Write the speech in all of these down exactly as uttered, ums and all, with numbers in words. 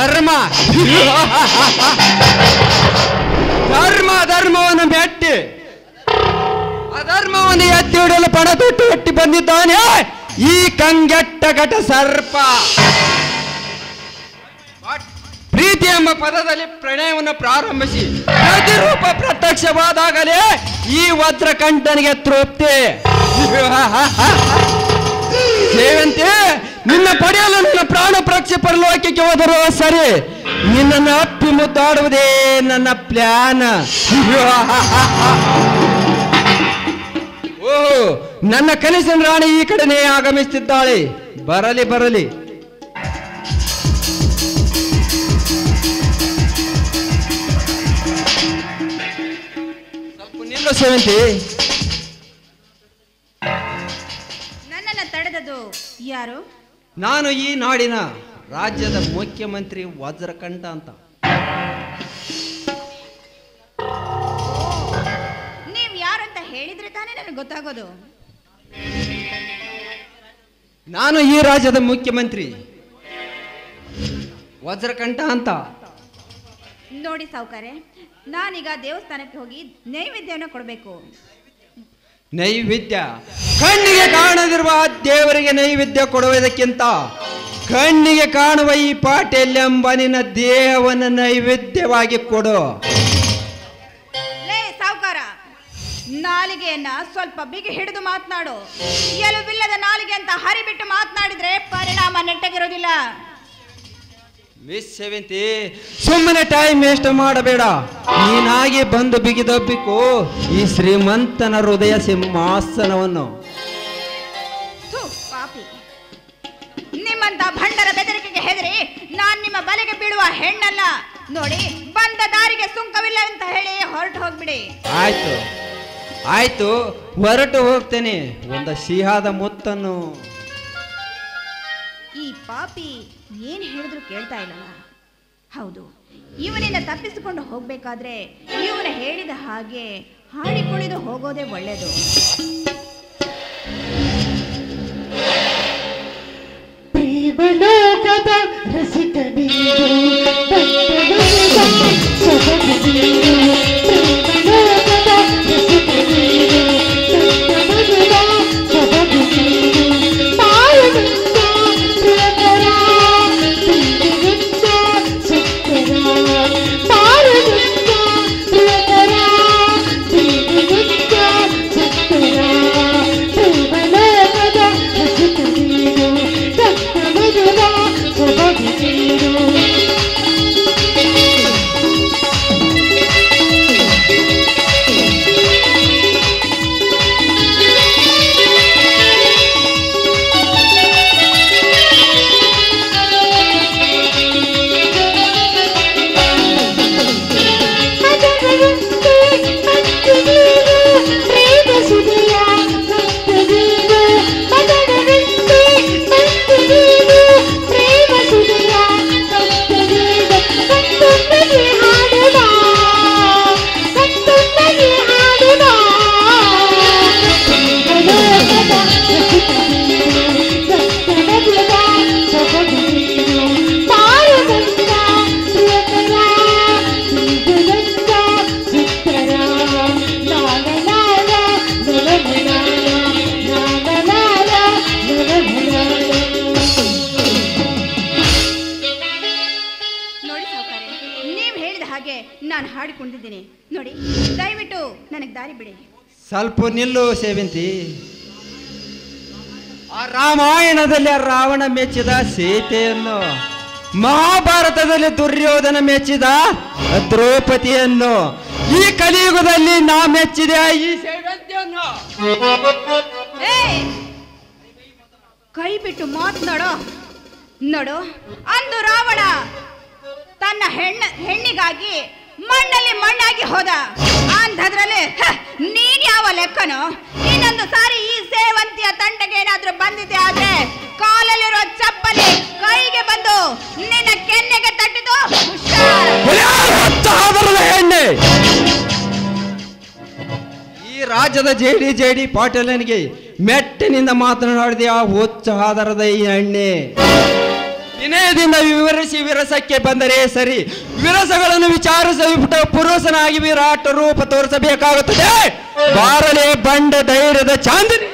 ಧರ್ಮ ಧರ್ಮ ಧರ್ಮವನ್ನು ಮೆಟ್ಟಿ ಅಧರ್ಮವನ್ನು ಎತ್ತಿ ಹಿಡಿಯಲು ಪಣ ತೊಟ್ಟು ಎಟ್ಟಿ ಬಂದಿದ್ದಾನೆ ಈ ಕಂಗೆಟ್ಟ ಘಟ ಸರ್ಪ. ಪ್ರೀತಿ ಎಂಬ ಪದದಲ್ಲಿ ಪ್ರಣಯವನ್ನು ಪ್ರಾರಂಭಿಸಿ ಪ್ರತಿರೂಪ ಪ್ರತ್ಯಕ್ಷವಾದಾಗಲೇ ಈ ವಜ್ರಕಂಠನಿಗೆ ತೃಪ್ತಿ. ಸೇವಂತಿ, ನಿನ್ನ ಪಡೆಯಲು ನನ್ನ ಪ್ರಾಣ ಪರೀಕ್ಷೆ ಪರಲೋಕಕ್ಕೆ ಹೋದರೂ ಸರಿ, ನಿನ್ನನ್ನು ಅಪ್ಪಿ ಮುದ್ದಾಡುವುದೇ ನನ್ನ ಪ್ಲಾನ್. ಓಹೋ, ನನ್ನ ಕನಸಿನ ರಾಣಿ ಈ ಕಡೆನೇ ಆಗಮಿಸುತ್ತಿದ್ದಾಳೆ. ಬರಲಿ ಬರಲಿ. ಸ್ವಲ್ಪ ನಿಲ್ಲು ಸೇವಂತಿ. ನನ್ನನ್ನು ತಡೆದದು ಯಾರು? ನಾನು ಈ ನಾಡಿನ ರಾಜ್ಯದ ಮುಖ್ಯಮಂತ್ರಿ ವಜ್ರಕಂಠ ಅಂತ. ನೀವ್ ಯಾರು ಅಂತ ಹೇಳಿದ್ರೆ ತಾನೇ ನನಗೆ ಗೊತ್ತಾಗೋದು. ನಾನು ಈ ರಾಜ್ಯದ ಮುಖ್ಯಮಂತ್ರಿ ವಜ್ರಕಂಠ ಅಂತ. ನೋಡಿ ಸಾವುಕಾರೆ, ನಾನೀಗ ದೇವಸ್ಥಾನಕ್ಕೆ ಹೋಗಿ ನೈವೇದ್ಯವನ್ನು ಕೊಡಬೇಕು. ನೈವೇದ್ಯ? ಕಣ್ಣಿಗೆ ಕಾಣದಿರುವ ದೇವರಿಗೆ ನೈವೇದ್ಯ ಕೊಡುವುದಕ್ಕಿಂತ ಕಣ್ಣಿಗೆ ಕಾಣುವ ಈ ಪಾಟೆಲ್ ಎಂಬ ನಿನ್ನ ದೇಹವನ್ನು ನೈವೇದ್ಯವಾಗಿ ಕೊಡು. ಲೇ ಸಾವುಕಾರ, ನಾಲಿಗೆಯನ್ನ ಸ್ವಲ್ಪ ಬಿಗಿ ಹಿಡಿದು ಮಾತನಾಡು. ಎಲುಬಿಲ್ಲದ ನಾಲಿಗೆ ಅಂತ ಹರಿಬಿಟ್ಟು ಮಾತನಾಡಿದ್ರೆ ಪರಿಣಾಮ ನೆಟ್ಟಗಿರೋದಿಲ್ಲ. ಮಿಸ್ ಸೇವಂತಿ, ಸುಮ್ಮನೆ ಟೈಮ್ ವೇಸ್ಟ್ ಮಾಡಬೇಡ. ನೀನಾಗಿ ಬಂದು ಬಿಗಿದಬ್ಬಿಕೋ ಈ ಶ್ರೀಮಂತನ ಹೃದಯ ಸಿಂಹಾಸನವನ್ನು. ಪಾಪಿ, ನಿಮ್ಮಂತ ಭಂಡರ ಬೆದರಿಕೆಗೆ ಹೆದರಿ ನಾನ್ ನಿಮ್ಮ ಬಲೆಗೆ ಬೀಳುವ ಹೆಣ್ಣಲ್ಲ. ನೋಡಿ, ಬಂದ ದಾರಿಗೆ ಸುಂಕವಿಲ್ಲ ಅಂತ ಹೇಳಿ ಹೊರಟು ಹೋಗ್ಬಿಡಿ. ಆಯ್ತು ಆಯ್ತು, ಹೊರಟು ಹೋಗ್ತೇನೆ. ಒಂದು ಸಿಹಿಯಾದ ಮುತ್ತನ್ನು. ಈ ಪಾಪಿ ಏನ್ ಹೇಳಿದ್ರು ಕೇಳ್ತಾ ಇಲ್ಲಲ್ಲ. ಹೌದು, ಇವನಿಂದ ತಪ್ಪಿಸಿಕೊಂಡು ಹೋಗ್ಬೇಕಾದ್ರೆ ಇವನು ಹೇಳಿದ ಹಾಗೆ ಹಾಡಿ ಕುಣಿದು ಹೋಗೋದೇ ಒಳ್ಳೇದು. ಪ್ರೇಮಲೋಕದ ನಾನು ಹಾಡಿಕೊಂಡಿದ್ದೀನಿ ನೋಡಿ, ದಯವಿಟ್ಟು ನನಗೆ ದಾರಿ ಬಿಡಿ. ಸ್ವಲ್ಪ ನಿಲ್ಲು ಸೇವಂತಿ. ಆ ರಾಮಾಯಣದಲ್ಲಿ ರಾವಣ ಮೆಚ್ಚಿದ ಸೀತೆಯನ್ನು, ಮಹಾಭಾರತದಲ್ಲಿ ದುರ್ಯೋಧನ ಮೆಚ್ಚಿದ ದ್ರೌಪದಿಯನ್ನು, ಈ ಕಲಿಯುಗದಲ್ಲಿ ನಾ ಮೆಚ್ಚಿದೆ ಈ ಸೇವಂತಿಯನ್ನು. ಕೈ ಬಿಟ್ಟು ಮಾತನಾಡೋ. ನೋಡು, ಅಂದು ರಾವಣ ತನ್ನ ಹೆಣ್ಣ ಹೆಣ್ಣಿಗಾಗಿ ಮಣ್ಣಲ್ಲಿ ಮಣ್ಣಾಗಿ ಹೋದ. ಅಂಥದ್ರಲ್ಲಿ ನೀನ್ ಯಾವ ಲೆಕ್ಕನೋ? ಇನ್ನೊಂದು ಸಾರಿ ಈ ಸೇವಂತಿಯ ತಂಟೆಗೆ ಏನಾದ್ರೂ ಬಂದಿದೆ ಆದ್ರೆ ಕಾಲಲ್ಲಿರೋ ಚಪ್ಪಲಿ ಕೈಗೆ ಬಂದು ನಿನ್ನ ಕೆನ್ನೆಗೆ ತಟ್ಟಿತು. ಹೆಣ್ಣೆ, ಈ ರಾಜ್ಯದ ಜೇಡಿ ಜೇಡಿ ಪಾಟೀಲನಿಗೆ ಮೆಟ್ಟಿನಿಂದ ಮಾತನಾಡಿದ ಆ ಹುಚ್ಚ ಆಧಾರದ ಈ ಎಣ್ಣೆ. ವಿನಯದಿಂದ ವಿವರಿಸಿ ವಿರಸಕ್ಕೆ ಬಂದರೆ ಸರಿ. ವಿರಸಗಳನ್ನು ವಿಚಾರಿಸಿಬಿಟ್ಟು ಪುರುಷನಾಗಿ ವಿರಾಟ ರೂಪ ತೋರಿಸಬೇಕಾಗುತ್ತದೆ. ಬಾರಲೆ ಬಂಡ ಧೈರ್ಯದ ಚಾಂದಿನಿ.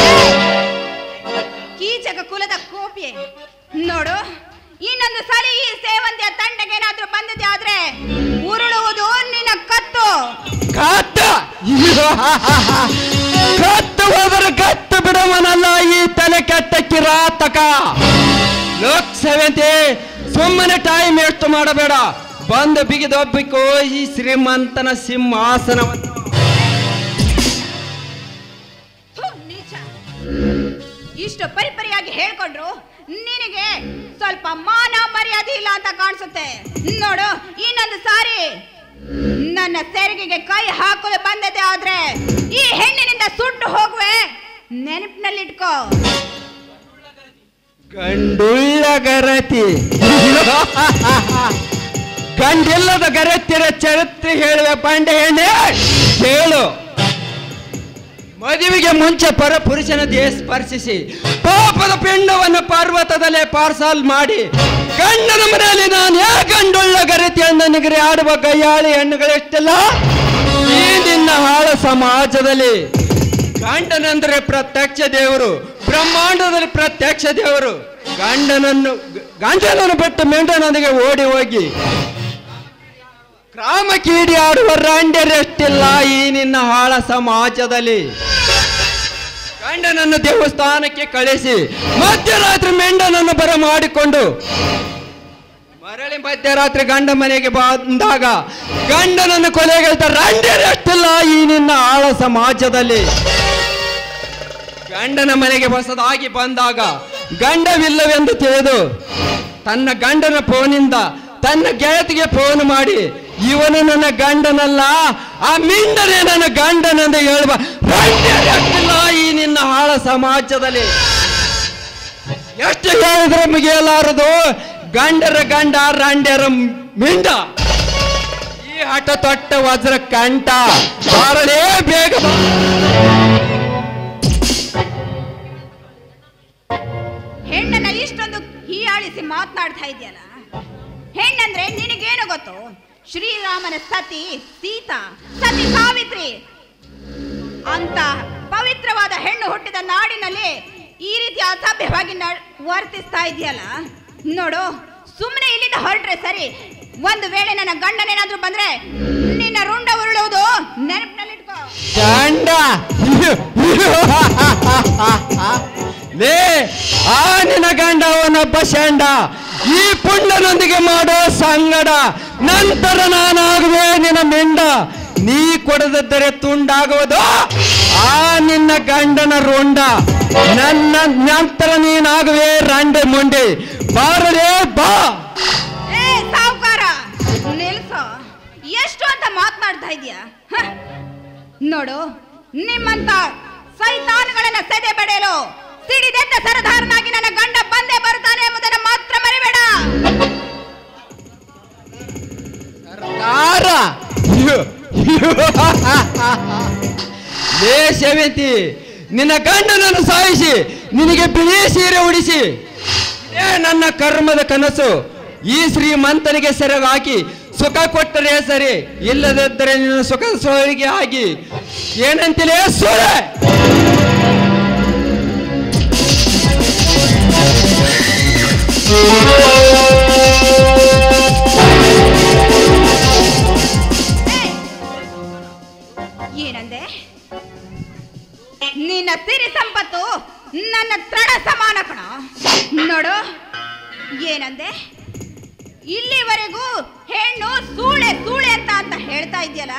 ಕೀಚಕ ಕುಲದ ಕೋಪಿಯೇ, ನೋಡು, ಇನ್ನೊಂದು ಸಲ ಈ ಸೇವಂತಿಯ ತಂಡಗೆ ಏನಾದ್ರೂ ಬಂದಿದೆ ಆದ್ರೆ ಉರುಳುವುದು ನಿನ್ನ ಕತ್ತು. ಕತ್ತ ಕತ್ತು ಹೋದರೆ ಕತ್ತು ಬಿಡುವನಲ್ಲ ಈ ತಲೆ ಕೆಟ್ಟ ಕಿರಾತಕ. ಲೋಕ್ ಸೇವಂತಿ, ಸುಮ್ಮನೆ ಟೈಮ್ ಎಷ್ಟು ಮಾಡಬೇಡ. ಬಂದು ಬಿಗಿದೊಬ್ಬಿಕೋ ಈ ಶ್ರೀಮಂತನ ಸಿಂಹಾಸನವನ್ನು. ಇಷ್ಟು ಪರಿಪರಿಯಾಗಿ ಹೇಳ್ಕೊಂಡ್ರು ನಿನಗೆ ಸ್ವಲ್ಪ ಮಾನ ಮರ್ಯಾದೆ ಇಲ್ಲ ಅಂತ ಕಾಣಿಸುತ್ತೆ. ನೋಡು, ಇನ್ನೊಂದು ಸಾರಿ ನನ್ನ ಸೆರಗಿಗೆ ಕೈ ಹಾಕಲು ಬಂದದೆ ಆದ್ರೆ ಈ ಹೆಣ್ಣಿನಿಂದ ಸುಟ್ಟು ಹೋಗುವೆ, ನೆನಪಿನಲ್ಲಿಟ್ಕೋ. ಗಂಡುಳ್ಳ ಗರತಿ, ಗಂಡಿಲ್ಲದ ಗರತಿರ ಚರಿತ್ರೆ ಹೇಳುವೆ ಬಂಡೆ ಹೆಣ್ಣೆ ಕೇಳು. ಮದುವೆಗೆ ಮುಂಚೆ ಪರ ಪುರುಷನ ದೇಹ ಸ್ಪರ್ಶಿಸಿ ಪಾಪದ ಪಿಂಡವನ್ನು ಪರ್ವತದಲ್ಲೇ ಪಾರ್ಸಲ್ ಮಾಡಿ ಗಂಡನ ಮನೆಯಲ್ಲಿ ನಾನು ಯಾ ಗಂಡುಳ್ಳ ಗರತಿಯನ್ನು ನಿಗರಿ ಆಡುವ ಗಯ್ಯಾಳಿ ಹೆಣ್ಣುಗಳೆಷ್ಟೆಲ್ಲ ಈ ನಿನ್ನ ಹಾಳ ಸಮಾಜದಲ್ಲಿ. ಗಂಡನಂದ್ರೆ ಪ್ರತ್ಯಕ್ಷ ದೇವರು, ಬ್ರಹ್ಮಾಂಡದಲ್ಲಿ ಪ್ರತ್ಯಕ್ಷ ದೇವರು. ಗಂಡನನ್ನು ಗಂಡನನ್ನು ಬಿಟ್ಟು ಮೆಂಡನೊಂದಿಗೆ ಓಡಿ ಹೋಗಿ ಗ್ರಾಮ ಕೀಡಿ ಆಡುವ ರಂಡ್ಯರೆಷ್ಟಿಲ್ಲ ಈ ನಿನ್ನ ಹಾಳ ಸಮಾಜದಲ್ಲಿ. ಗಂಡನನ್ನು ದೇವಸ್ಥಾನಕ್ಕೆ ಕಳಿಸಿ ಮಧ್ಯರಾತ್ರಿ ಮೆಂಡನನ್ನು ಬರ ಮಾಡಿಕೊಂಡು ಮರಳಿ ಮಧ್ಯರಾತ್ರಿ ಗಂಡ ಮನೆಗೆ ಬಂದಾಗ ಗಂಡನನ್ನು ಕೊಲೆಗೈತ ರಂಡ್ಯರೆಷ್ಟಿಲ್ಲ ಈ ನಿನ್ನ ಹಾಳ ಸಮಾಜದಲ್ಲಿ. ಗಂಡನ ಮನೆಗೆ ಹೊಸದಾಗಿ ಬಂದಾಗ ಗಂಡವಿಲ್ಲವೆಂದು ತಿಳಿದು ತನ್ನ ಗಂಡನ ಫೋನಿಂದ ತನ್ನ ಗೆಳತಿಗೆ ಫೋನ್ ಮಾಡಿ ಇವನು ನನ್ನ ಗಂಡನಲ್ಲ, ಆ ಮಿಂಡನೇ ನನ್ನ ಗಂಡನೆಂದು ಹೇಳುವ ರಂಡ್ಯರೆಷ್ಟಿಲ್ಲ ಈ ನಿನ್ನ ಹಾಳ ಸಮಾಜದಲ್ಲಿ. ಎಷ್ಟು ಹೇಳಿದ್ರೆ ಮುಗಿಯಲಾರದು ಗಂಡರ ಗಂಡ ರಂಡ್ಯರ ಮಿಂಡ. ಈ ಹಠ ತೊಟ್ಟ ವಜ್ರ ಕಂಠ ಬಾರಲೇ ಬೇಗ. ಹೆಣ್ಣನ್ನ ಇಷ್ಟೊಂದು ಹೀಯಾಳಿಸಿ ಮಾತನಾಡ್ತಾ ಇದೆಯಲ್ಲ. ಹೆಣ್ಣಂದ್ರೆ ನಿನಗೇನು ಗೊತ್ತು? ಶ್ರೀರಾಮನ ಸತಿ ಸೀತಾ, ಸತಿ ಸಾವಿತ್ರಿ ಅಂತ ಪವಿತ್ರವಾದ ಹೆಣ್ಣು ಹುಟ್ಟಿದ ನಾಡಿನಲ್ಲಿ ಈ ರೀತಿ ಅಸಭ್ಯವಾಗಿ ವರ್ತಿಸ್ತಾ ಇದೆಯಲ್ಲ. ನೋಡು, ಸುಮ್ಮನೆ ಇಲ್ಲಿಂದ ಹೊರಟ್ರೆ ಸರಿ. ಒಂದು ವೇಳೆ ನನ್ನ ಗಂಡನೇನಾದ್ರೂ ಬಂದ್ರೆ ನಿನ್ನ ರುಂಡ ಉರುಳುವುದು ನೆನಪಿನಲ್ಲಿಟ್ಕೋ. ಗಂಡ ಲೇ, ಆ ನಿನ್ನ ಗಂಡ ಅವನೊಬ್ಬ ಶಂಡ. ಈ ಪುಂಡನೊಂದಿಗೆ ಮಾಡೋ ಸಂಗಡ ನಂತರ ನಾನಾಗುವೆ ನಿನ್ನ ಮಿಂಡ. ನೀ ಕೊಡದಿದ್ದರೆ ತುಂಡಾಗುವುದು ಆ ನಿನ್ನ ಗಂಡನ ರುಂಡ. ನನ್ನ ನಂತರ ನೀನಾಗುವೆ ರಂಡೆ ಮುಂಡೆ. ಬಾರಲೇ ಬಾ. ಏ ಸಾವುಕಾರ, ನಿಲ್ಸೋ. ಎಷ್ಟು ಅಂತ ಮಾತನಾಡ್ತಾ ಇದೀಯ? ನೋಡು, ನಿಮ್ಮಂತ ಸೈತಾನ್ಗಳನ್ನ ಸೆದೆ ಬಡೆಯಲು ಸಿಡಿದೆದ್ದ ಸರದಾರನಾಗಿ ನನ್ನ ಗಂಡ ಬಂದೇ ಬರುತ್ತಾನೆ ಎಂಬುದನ್ನು ಮಾತ್ರ ಮರಿಬೇಡ. ಸರ್ದಾರ ಲೇ ಸೇವಂತಿ, ನಿನ್ನ ಗಂಡನನ್ನು ಸಾಯಿಸಿ ನಿನಗೆ ಬಿಳಿ ಸೀರೆ ಉಡಿಸಿ ಇದೇ ನನ್ನ ಕರ್ಮದ ಕನಸು. ಈ ಶ್ರೀಮಂತನಿಗೆ ಸೆರಗಾಕಿ ಸುಖ ಕೊಟ್ಟರೆ ಸರಿ, ಇಲ್ಲದಿದ್ದರೆ ನಿನ್ನ ಸುಖ ಸೋರಿಗೆ ಆಗಿ ಏನಂತಿಲೇ ಸೂಳೆ. ಏನಂದೆ? ನಿನ್ನ ಸಿರಿ ಸಂಪತ್ತು ನನ್ನ ತೃಣ ಸಮಾನ ಕಣ. ನೋಡು, ಏನಂದೆ? ಇಲ್ಲಿವರೆಗೂ ಹೆಣ್ಣು ಸೂಳೆ ಸೂಳೆ ಅಂತ ಅಂತ ಹೇಳ್ತಾ ಇದೆಯಲ್ಲ,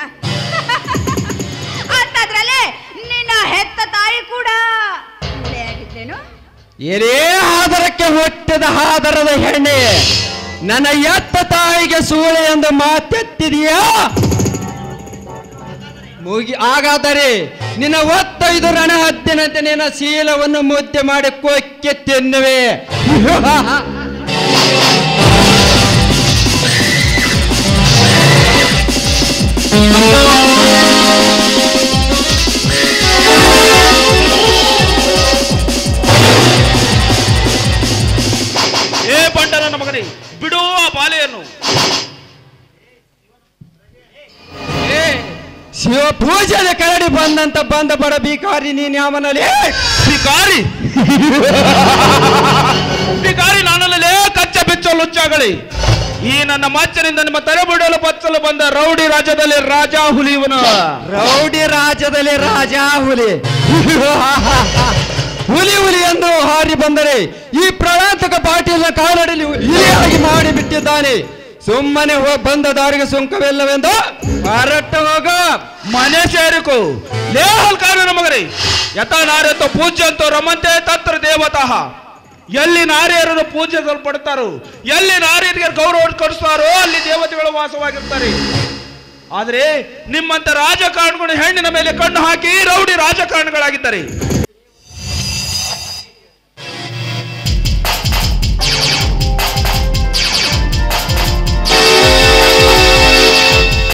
ಅಂತದ್ರಲ್ಲೇ ನಿನ್ನ ಹೆತ್ತ ತಾಯಿ ಕೂಡ ಆಗಿದ್ದೇನು? ಏನೇ ಆದರಕ್ಕೆ ಹುಟ್ಟಿದ ಆದರದ ಹೆಣ್ಣೆ, ನನ್ನ ಎತ್ತ ತಾಯಿಗೆ ಸೂಳೆ ಎಂದು ಮಾತೆತ್ತಿದೆಯಾ? ಮುಗಿ ಹಾಗಾದರೆ ನಿನ್ನ ಒತ್ತೈದು ರಣ ಹದ್ದಿನಂತೆ ನಿನ್ನ ಶೀಲವನ್ನು ಮುದ್ದೆ ಮಾಡಿ ಕೊಕ್ಕೆ ತಿನ್ನುವೆ. ಏ ಬಂಡರ ಪೂಜೆದ ಕರಡಿ ಬಂದಂತ ಬಂದ ಬಡ ಬಿಕಾರಿ ನೀನ್ ಯಾವನಲ್ಲಿ ಬಿಕಾರಿ ಬಿಕಾರಿ ನಾನಲ್ಲೇ ಕಚ್ಚ ಬಿಚ್ಚೋ ಲುಚ್ಚಾಗಳಿ. ಈ ನನ್ನ ಮಚ್ಚನಿಂದ ನಿಮ್ಮ ತಲೆ ಬಿಡಲು ಪಚ್ಚಲು ಬಂದ ರೌಡಿ ರಾಜ್ಯದಲ್ಲಿ ರಾಜ ಹುಲಿ ಇವನು. ರೌಡಿ ರಾಜ್ಯದಲ್ಲಿ ರಾಜ ಹುಲಿ ಹುಲಿ ಹುಲಿ ಎಂದು ಹಾರಿ ಬಂದರೆ ಈ ಪ್ರಣಾಂತಕ ಪಾಟೀಲ್ನ ಕಾಲಡಿಲಿ ಇಲಿಯಾಗಿ ಮಾಡಿ ಬಿಟ್ಟಿದ್ದಾನೆ. ಸುಮ್ಮನೆ ಬಂದ ದಾರಿಗೆ ಸುಂಕವಿಲ್ಲವೆಂದು ಹೊರಟು ಹೋಗ ಮನೆ ಸೇರಿಕು ಲೇಹಲ್ ಕಾನೂನು ಮಗರಿ ಯಥ ನಾರ್ಯತ್ವ ಪೂಜ್ಯ ಅಂತೂ ರಮಂತೆ ತತ್ರ ದೇವತಃ. ಎಲ್ಲಿ ನಾರಿಯರನ್ನು ಪೂಜಿಸಲ್ಪಡ್ತಾರೋ, ಎಲ್ಲಿ ನಾರಿಯರಿಗೆ ಗೌರವ ಕೊಡಿಸ್ತಾರೋ ಅಲ್ಲಿ ದೇವತೆಗಳು ವಾಸವಾಗಿರ್ತಾರೆ. ಆದ್ರೆ ನಿಮ್ಮಂತ ರಾಜಕಾರಣಿಗಳು ಹೆಣ್ಣಿನ ಮೇಲೆ ಕಣ್ಣು ಹಾಕಿ ರೌಡಿ ರಾಜಕಾರಣಿಗಳಾಗಿದ್ದಾರೆ.